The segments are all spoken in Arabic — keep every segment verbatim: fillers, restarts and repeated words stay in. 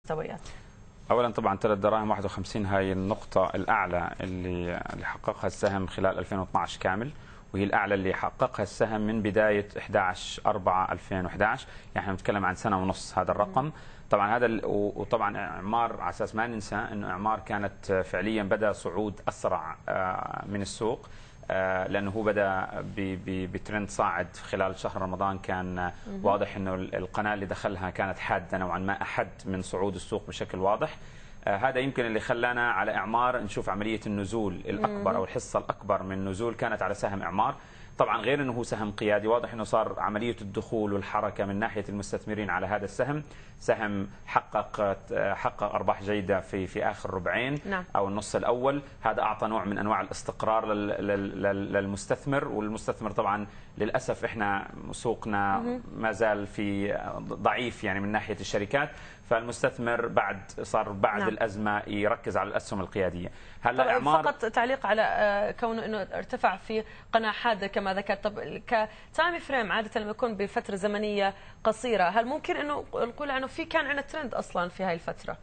مستويات. اولا طبعا ثلاث دراهم واحد وخمسين هاي النقطه الاعلى اللي اللي حققها السهم خلال ألفين واثني عشر كامل، وهي الاعلى اللي حققها السهم من بدايه أحد عشر أربعة ألفين وأحد عشر، يعني احنا بنتكلم عن سنه ونص هذا الرقم. طبعا هذا وطبعا اعمار، على اساس ما ننسى انه اعمار كانت فعليا بدا صعود اسرع من السوق، لانه هو بدا بترند صاعد خلال شهر رمضان. كان واضح انه القناه اللي دخلها كانت حاده نوعا ما، احد من صعود السوق بشكل واضح. هذا يمكن اللي خلانا على اعمار نشوف عمليه النزول الاكبر او الحصه الاكبر من النزول كانت على سهم اعمار. طبعا غير انه هو سهم قيادي، واضح انه صار عمليه الدخول والحركه من ناحيه المستثمرين على هذا السهم. سهم حقق حقق ارباح جيده في في اخر ربعين نعم. او النص الاول، هذا اعطى نوع من انواع الاستقرار للمستثمر، والمستثمر طبعا للاسف احنا سوقنا ما زال في ضعيف يعني من ناحيه الشركات، فالمستثمر بعد صار بعد نعم. الازمه يركز على الاسهم القياديه. هلا اعمار فقط تعليق على كونه انه ارتفع في قناه حاده كما ذكرت. طب كتايم فريم عاده لما يكون بفتره زمنيه قصيره، هل ممكن انه نقول انه في كان عندنا ترند اصلا في هاي الفتره؟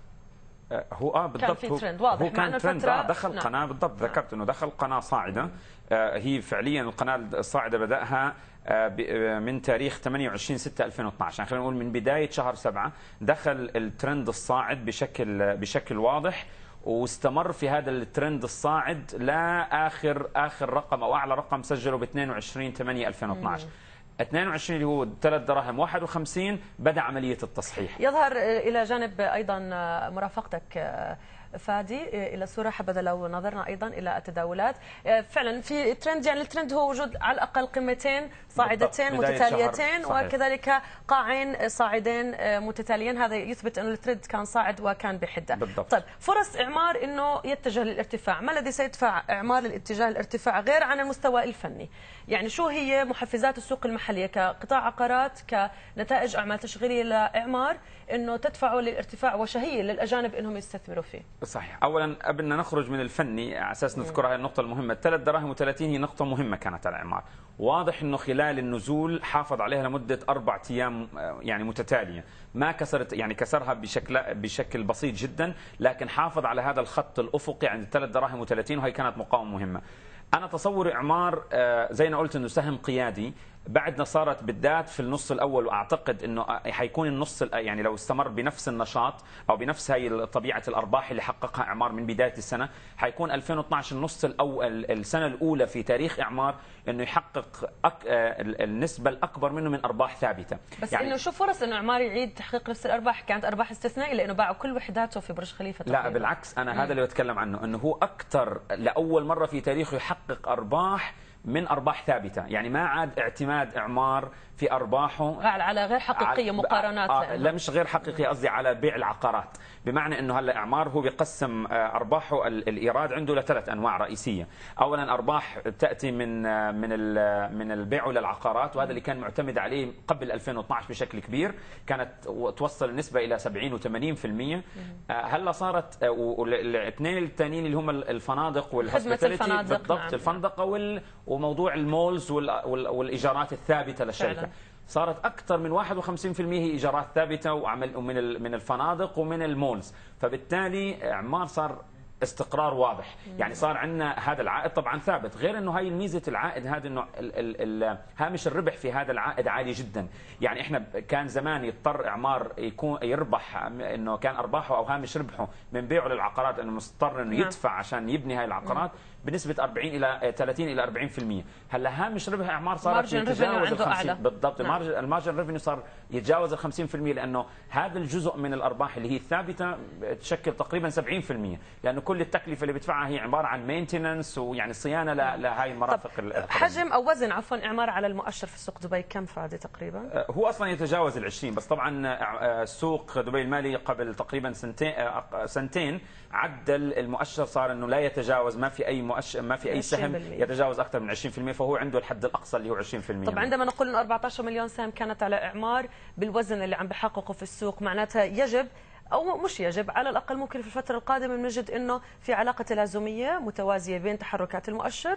هو اه بالضبط، كان في ترند واضح، هو كان ترند آه دخل نعم. قناه بالضبط، ذكرت انه دخل قناه صاعده. آه هي فعليا القناه الصاعده بداها من تاريخ ثمانية وعشرين ستة ألفين واثني عشر، يعني خلينا نقول من بدايه شهر سبعة دخل الترند الصاعد بشكل بشكل واضح، واستمر في هذا الترند الصاعد لاخر اخر رقم او اعلى رقم سجله ب اثنين وعشرين ثمانية ألفين واثني عشر. اثنين وعشرين اللي هو ثلاث دراهم واحد وخمسين بدا عمليه التصحيح. يظهر الى جانب ايضا مرافقتك فادي الى الصوره، حبذا لو نظرنا ايضا الى التداولات. فعلا في ترند، يعني الترند هو وجود على الاقل قمتين صاعدتين متتاليتين وكذلك قاعين صاعدين متتاليين، هذا يثبت انه الترند كان صاعد وكان بحده. بالضبط. طيب فرص اعمار انه يتجه للارتفاع، ما الذي سيدفع اعمار للاتجاه للارتفاع غير عن المستوى الفني؟ يعني شو هي محفزات السوق المحليه كقطاع عقارات كنتائج اعمال تشغيليه لاعمار انه تدفعه للارتفاع وشهيه للاجانب انهم يستثمروا فيه؟ صحيح. اولا قبل نخرج من الفني على اساس نذكر هذه النقطه المهمه، ثلاث دراهم وثلاثين هي نقطه مهمه كانت على اعمار. واضح انه خلال النزول حافظ عليها لمده اربع ايام يعني متتاليه، ما كسرت، يعني كسرها بشكل بشكل بسيط جدا، لكن حافظ على هذا الخط الافقي عند ثلاث دراهم وثلاثين، وهي كانت مقاومه مهمه. انا تصور اعمار زي ما قلت انه سهم قيادي، بعدنا صارت بالذات في النص الاول، واعتقد انه حيكون النص يعني لو استمر بنفس النشاط او بنفس هي طبيعه الارباح اللي حققها اعمار من بدايه السنه، حيكون ألفين واثني عشر النص الاول السنه الاولى في تاريخ اعمار انه يحقق أك... النسبه الاكبر منه من ارباح ثابته. بس يعني انه شو فرص انه اعمار يعيد تحقيق نفس الارباح؟ كانت ارباح استثنائيه لانه باعوا كل وحداته في برج خليفه تقريبا. لا بالعكس، انا هذا اللي بتكلم عنه، انه هو اكثر لاول مره في تاريخه يحقق ارباح من ارباح ثابته، يعني ما عاد اعتماد اعمار في ارباحه على غير حقيقيه مقارنات. آه لا مش غير حقيقيه، قصدي على بيع العقارات. بمعنى انه هلا اعمار هو بيقسم ارباحه الايراد عنده لثلاث انواع رئيسيه. اولا ارباح تاتي من من من البيع للعقارات، وهذا اللي كان معتمد عليه قبل ألفين واثني عشر بشكل كبير، كانت توصل النسبه الى سبعين وثمانين بالمئة. هلا صارت الاثنين الثانيين اللي هم الفنادق والهوسبيتاليتي، بالضبط نعم. الفندقه وال وموضوع المولز والايجارات الثابته للشركه فعلا. صارت اكثر من واحد وخمسين بالمئة هي ايجارات ثابته وعمل من من الفنادق ومن المولز، فبالتالي اعمار صار استقرار واضح. يعني صار عندنا هذا العائد طبعا ثابت، غير انه هاي ميزه العائد هذا انه هامش الربح في هذا العائد عالي جدا. يعني احنا كان زمان يضطر اعمار يكون يربح، انه كان ارباحه او هامش ربحه من بيعه للعقارات انه مضطر انه يدفع عشان يبني هاي العقارات بنسبه أربعين الى ثلاثين الى أربعين بالمئة. هلا هامش ربح اعمار صارت يتجاوز ال خمسين بالضبط. نعم. المارجن ريفينيو صار يتجاوز ال خمسين بالمئة، لانه هذا الجزء من الارباح اللي هي الثابته تشكل تقريبا سبعين بالمئة، لانه كل التكلفه اللي بيدفعها هي عباره عن مينتننس ويعني صيانه لهي المرافق. حجم او وزن عفوا اعمار على المؤشر في سوق دبي كم فادي تقريبا؟ هو اصلا يتجاوز ال عشرين، بس طبعا سوق دبي المالي قبل تقريبا سنتين سنتين عدل المؤشر، صار انه لا يتجاوز، ما في اي مؤشر ما في اي سهم يتجاوز اكثر من عشرين بالمئة، فهو عنده الحد الاقصى اللي هو عشرين بالمئة. طب عندما نقول انه أربعة عشر مليون سهم كانت على اعمار بالوزن اللي عم بحققه في السوق، معناتها يجب او مش يجب، على الاقل ممكن في الفتره القادمه نجد انه في علاقه تلازميه متوازيه بين تحركات المؤشر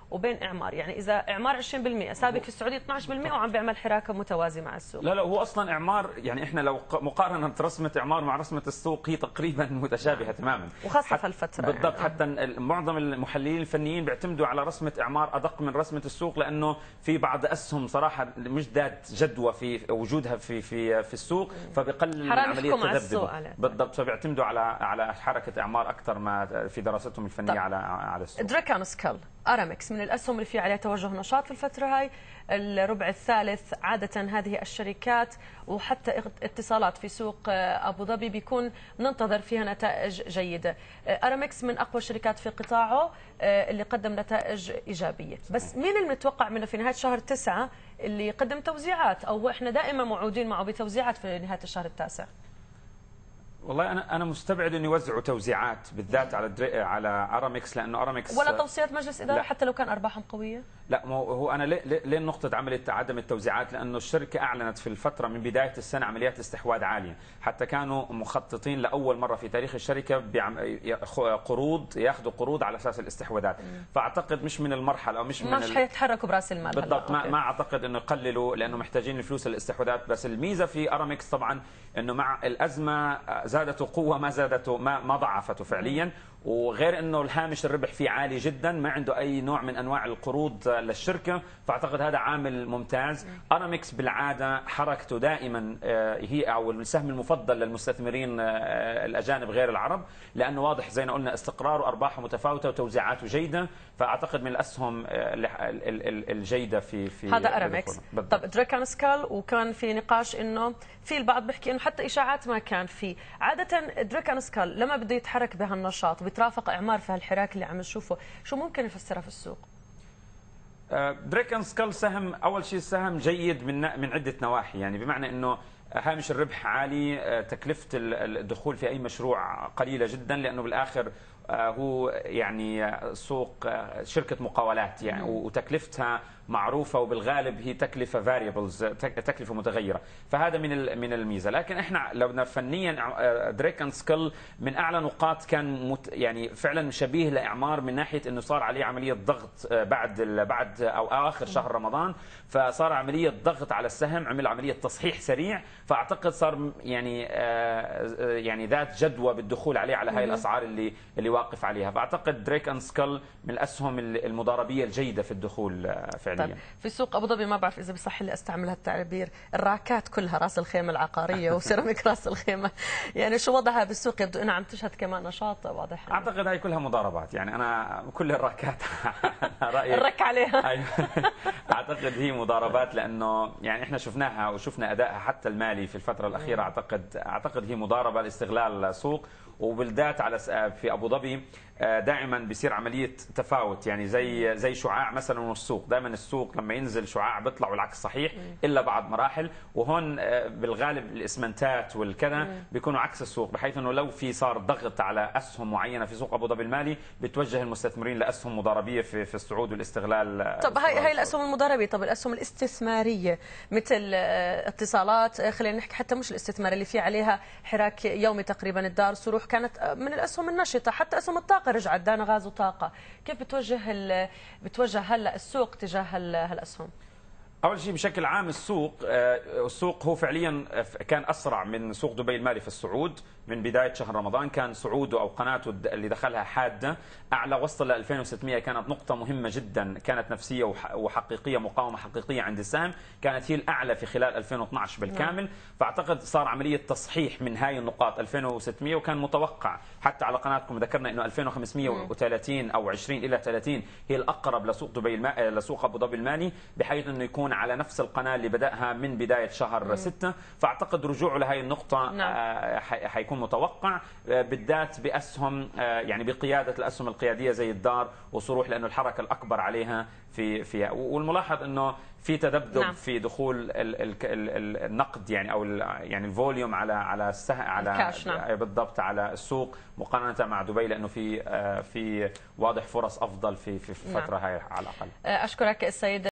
وبين اعمار؟ يعني اذا اعمار عشرين بالمئة سابق في السعوديه اثني عشر بالمئة وعم بيعمل حراكه متوازي مع السوق. لا لا هو اصلا اعمار، يعني احنا لو مقارنه رسمه اعمار مع رسمه السوق هي تقريبا متشابهه تماما، وخاصه في الفتره بالضبط. يعني. حتى معظم المحللين الفنيين بيعتمدوا على رسمه اعمار ادق من رسمه السوق، لانه في بعض اسهم صراحه مش ذات جدوى في وجودها في في في السوق، فبقلل من عمليه تذبذب. بالضبط، فبيعتمدوا على على حركه اعمار اكثر ما في دراستهم الفنيه طب. على على السوق. دراكون سكال ارامكس من الاسهم اللي في عليها توجه نشاط في الفتره هاي، الربع الثالث عاده هذه الشركات وحتى اتصالات في سوق ابو ظبي بيكون ننتظر فيها نتائج جيده. ارامكس من اقوى الشركات في قطاعه اللي قدم نتائج ايجابيه، بس مين المتوقع منه في نهايه شهر تسعة اللي يقدم توزيعات، او احنا دائما موعودين معه بتوزيعات في نهايه الشهر التاسع؟ والله انا انا مستبعد انه يوزعوا توزيعات بالذات على دري... على ارامكس، لانه ارامكس ولا توصيات مجلس اداره حتى لو كان ارباحهم قويه. لا هو انا ليه ليه نقطه عمليه عدم التوزيعات؟ لانه الشركه اعلنت في الفتره من بدايه السنه عمليات استحواذ عاليه، حتى كانوا مخططين لاول مره في تاريخ الشركه بعم... قروض، ياخذوا قروض على اساس الاستحواذات، فاعتقد مش من المرحله او مش من مش حيتحركوا براس المال. بالضبط، ما, ما اعتقد انه يقللوا لانه محتاجين الفلوس للاستحواذات. بس الميزه في ارامكس طبعا انه مع الازمه زادته قوه، ما زادته ما ما ضعفته فعليا، وغير انه الهامش الربح فيه عالي جدا، ما عنده اي نوع من انواع القروض للشركه، فاعتقد هذا عامل ممتاز. ارامكس بالعاده حركته دائما هي او السهم المفضل للمستثمرين الاجانب غير العرب، لانه واضح زي ما قلنا استقرار وارباحه متفاوته وتوزيعاته جيده، فاعتقد من الاسهم الجيده في في هذا ارامكس. طب دراكون سكال، وكان في نقاش انه في البعض بيحكي انه حتى اشاعات ما كان في. عاده دراكون سكال لما بده يتحرك بهالنشاط وبيترافق اعمار في هالحراك اللي عم نشوفه، شو ممكن يفسرها في السوق؟ دراكون سكال سهم، اول شيء سهم جيد من من عده نواحي، يعني بمعنى انه هامش الربح عالي، تكلفه الدخول في اي مشروع قليله جدا، لانه بالاخر هو يعني سوق شركه مقاولات يعني، وتكلفتها معروفه، وبالغالب هي تكلفه فاريبلز، تكلفه متغيره، فهذا من من الميزه. لكن احنا لو فنيا دراكون سكال من اعلى نقاط كان مت يعني فعلا شبيه لاعمار من ناحيه انه صار عليه عمليه ضغط بعد بعد او اخر شهر رمضان، فصار عمليه ضغط على السهم، عمل عمليه تصحيح سريع، فاعتقد صار يعني يعني ذات جدوى بالدخول عليه على هاي الاسعار اللي اللي واقف عليها. فاعتقد دراكون سكال من الاسهم المضاربيه الجيده في الدخول فعلا. طيب في سوق ابو ظبي، ما بعرف اذا بصح لي استعمل هالتعبير، الراكات كلها راس الخيمه العقاريه وسيراميك راس الخيمه، يعني شو وضعها بالسوق؟ يبدو انها عم تشهد كمان نشاط واضح. يعني. اعتقد هاي كلها مضاربات، يعني انا كل الراكات رايي الرك عليها. اعتقد هي مضاربات، لانه يعني احنا شفناها وشفنا ادائها حتى المالي في الفتره الاخيره، اعتقد اعتقد هي مضاربه لاستغلال سوق، وبالذات على في ابو ظبي دائما بيصير عمليه تفاوت، يعني زي زي شعاع مثلا والسوق، دائما السوق لما ينزل شعاع بيطلع والعكس صحيح الا بعد مراحل، وهون بالغالب الاسمنتات والكذا بيكونوا عكس السوق، بحيث انه لو في صار ضغط على اسهم معينه في سوق ابو ظبي المالي بتوجه المستثمرين لاسهم مضاربيه في في الصعود والاستغلال. طب هاي هاي الاسهم المضاربيه، طب الاسهم الاستثماريه مثل اتصالات، خلينا نحكي حتى مش الاستثمار اللي في عليها حراك يومي تقريبا، الدار سروح كانت من الاسهم النشطه، حتى اسهم الطاقه رجعت، دانا غاز وطاقه، كيف بتوجه بتوجه هلا السوق تجاه هالاسهم؟ اول شيء بشكل عام السوق السوق هو فعليا كان اسرع من سوق دبي المالي في الصعود من بدايه شهر رمضان، كان صعوده او قناته اللي دخلها حاده اعلى، وصل ل ألفين وستمئة، كانت نقطه مهمه جدا، كانت نفسيه وحقيقيه، مقاومه حقيقيه عند السهم، كانت هي الاعلى في خلال ألفين واثنعش بالكامل، فاعتقد صار عمليه تصحيح من هاي النقاط ألفين وستمئة، وكان متوقع حتى على قناتكم ذكرنا انه ألفين وخمسمئة وثلاثين او عشرين الى ثلاثين هي الاقرب لسوق دبي المالي، لسوق ابو ظبي المالي، بحيث انه يكون على نفس القناه اللي بداها من بدايه شهر ستة، فاعتقد رجوعه لهي النقطه نعم. حيكون متوقع، بالذات باسهم يعني بقياده الاسهم القياديه زي الدار وصروح، لانه الحركه الاكبر عليها في فيها، والملاحظ انه في تذبذب نعم. في دخول ال ال ال النقد يعني او يعني الفوليوم على على السهم على الكاش نعم. بالضبط على السوق مقارنه مع دبي، لانه في في واضح فرص افضل في في الفتره نعم. هاي على الاقل. اشكرك السيد